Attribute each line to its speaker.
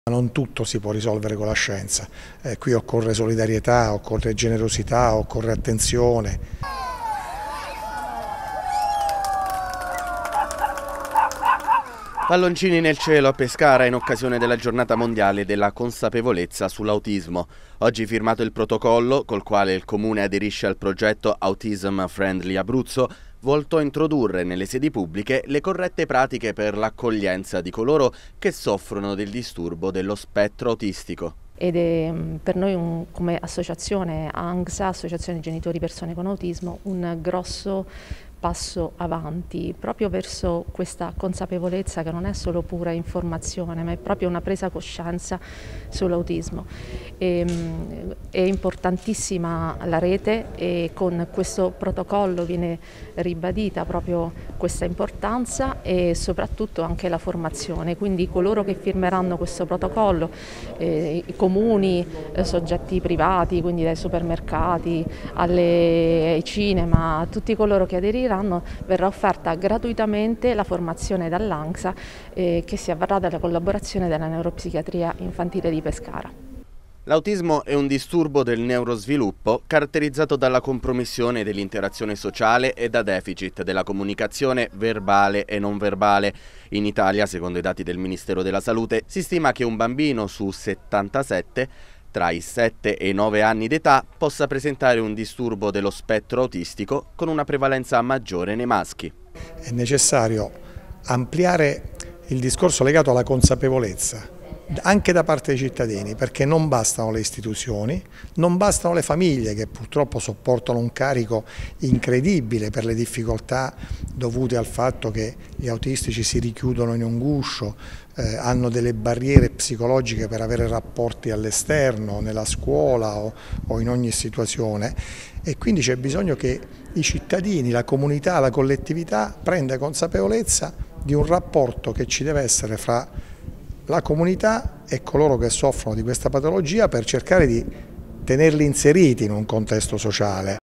Speaker 1: Non tutto si può risolvere con la scienza, qui occorre solidarietà, occorre generosità, occorre attenzione.
Speaker 2: Palloncini nel cielo a Pescara in occasione della giornata mondiale della consapevolezza sull'autismo. Oggi firmato il protocollo col quale il Comune aderisce al progetto Autism Friendly Abruzzo, volto a introdurre nelle sedi pubbliche le corrette pratiche per l'accoglienza di coloro che soffrono del disturbo dello spettro autistico.
Speaker 3: Ed è per noi come associazione ANGSA, Associazione Genitori Persone con Autismo, un grosso passo avanti proprio verso questa consapevolezza che non è solo pura informazione, ma è proprio una presa coscienza sull'autismo. È importantissima la rete e con questo protocollo viene ribadita proprio questa importanza e soprattutto anche la formazione, quindi coloro che firmeranno questo protocollo, i comuni, soggetti privati, quindi dai supermercati ai cinema, tutti coloro che aderiranno, verrà offerta gratuitamente la formazione dall'ANGSA che si avvarrà della collaborazione della neuropsichiatria infantile di Pescara.
Speaker 2: L'autismo è un disturbo del neurosviluppo caratterizzato dalla compromissione dell'interazione sociale e da deficit della comunicazione verbale e non verbale. In Italia, secondo i dati del Ministero della Salute, si stima che un bambino su 77 tra i 7 e i 9 anni d'età possa presentare un disturbo dello spettro autistico con una prevalenza maggiore nei maschi.
Speaker 1: È necessario ampliare il discorso legato alla consapevolezza, anche da parte dei cittadini, perché non bastano le istituzioni, non bastano le famiglie che purtroppo sopportano un carico incredibile per le difficoltà dovute al fatto che gli autistici si richiudono in un guscio, hanno delle barriere psicologiche per avere rapporti all'esterno, nella scuola o in ogni situazione, e quindi c'è bisogno che i cittadini, la comunità, la collettività prenda consapevolezza di un rapporto che ci deve essere fra la comunità e coloro che soffrono di questa patologia per cercare di tenerli inseriti in un contesto sociale.